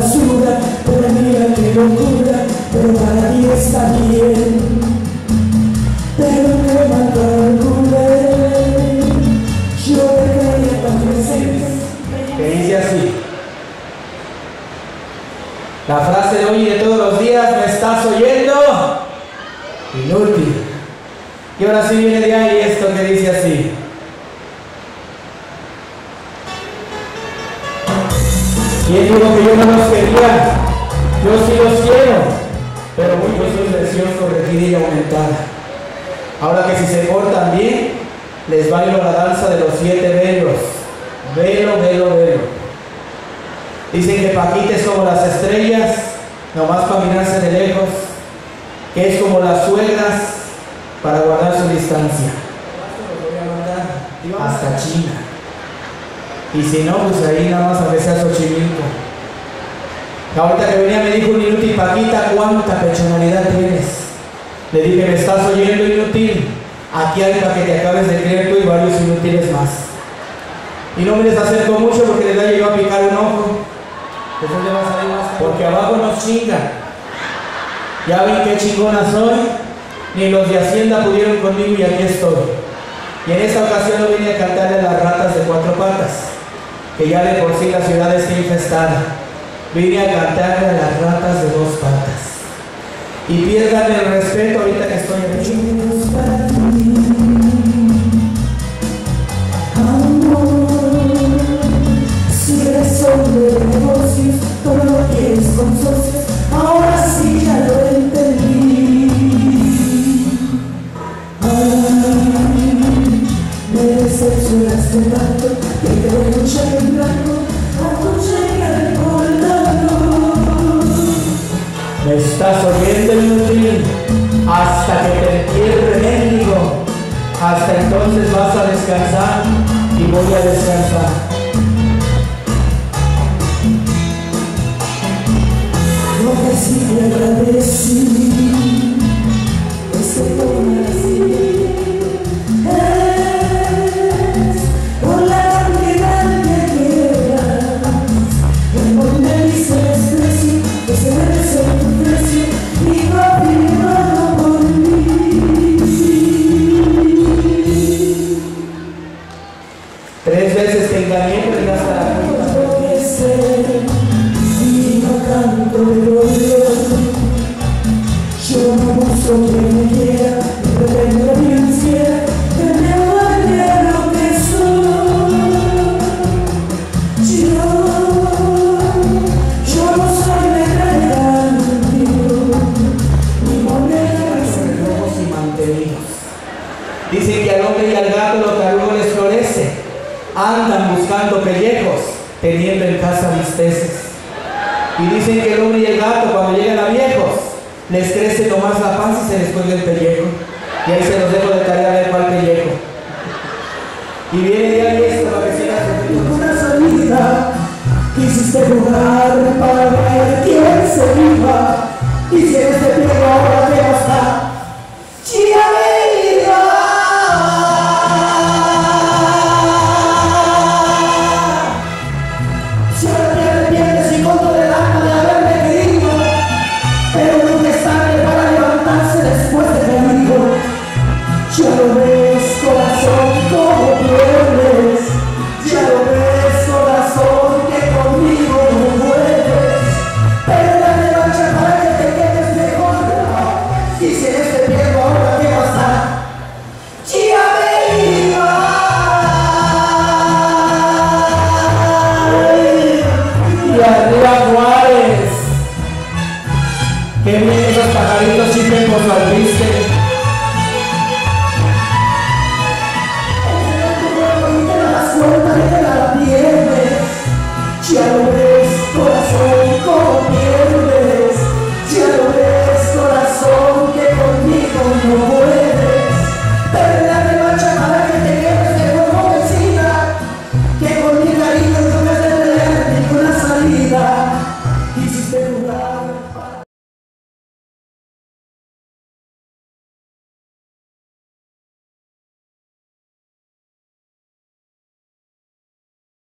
basura, pero mira qué locura, pero para ti está bien. Pero me calculé, yo te creía tan presente. Que dice así: la frase de hoy y de todos los días: ¿me estás oyendo? Inútil. Y ahora sí viene de ahí esto que dice así: ¿quién dijo que yo no los quería? Yo sí los quiero, pero muchos son versión corregida y aumentada. Ahora que si se portan bien, les bailo la danza de los 7 velos. Velo, velo, velo. Dicen que Paquita es como las estrellas, nomás para mirarse de lejos, que es como las suegras para guardar su distancia. Hasta China. Y si no, pues ahí nada más a veces a Xochimilco. Ahorita que venía me dijo un inútil: Paquita, ¿cuánta personalidad tienes? Le dije: ¿me estás oyendo, inútil? Aquí hay para que te acabes de creer tú y varios inútiles más. Y no me les acerco mucho porque les ha llegado a picar un ojo. Después le va a salir más, porque abajo nos chingan. Ya ven qué chingona soy. Ni los de Hacienda pudieron conmigo y aquí estoy. Y en esta ocasión no vine a cantarle a las ratas de 4 patas, que ya de por sí la ciudad está infestada. Vine a cantarle a las ratas de 2 patas. Y pierdan el respeto ahorita que estoy aquí. Si eres hombre de negocios, todo lo quieres con socios, ahora sí ya lo entendí. Ay, me decepcionaste tanto que te voy a echar en blanco, anoche que recordando. ¿Me estás oyendo, inútil? Hasta que te entierre, mendigo. Hasta entonces vas a descansar y voy a descansar. Lo que sí te agradecí es que por así es por la cantidad que quieras, que no me dices precio, que se merece tu precio y va firmado por mí. 3 veces te engañé, pero ya hasta la cuenta. Y no canto de dolor, yo no busco que me quiera, ni pretendo financiera, que me valga lo que soy. Yo no soy legal contigo, ni moneda Son robos y mantenidos. Dicen que al hombre y al gato lo tarugo les florece. Andan buscando pellejos, teniendo en casa bisteces. Y dicen que el hombre y el gato, cuando llegan a viejos, les crece nomás la panza y se les cuelga el pellejo. Y ahí se los dejo de tarea a ver cuál pellejo. Y viene de ahí esto para que sigas una salida, quisiste jugar para ver quién se viva, y si en este pliego ahora te basta, Chiavenga. Si ahora te arrepientes y con todo el alma de haberme querido, pero nunca es tarde para levantarse después de caído. Ya lo ves, corazón, como dueles. Ya lo ves, corazón, que conmigo no puedes. Pero la revancha para que te quedes mejor. Y si en este tiempo ahora te basta, Chiavenga. y arriba Juárez. Que bien esos pajaritos chiflen por su albiste.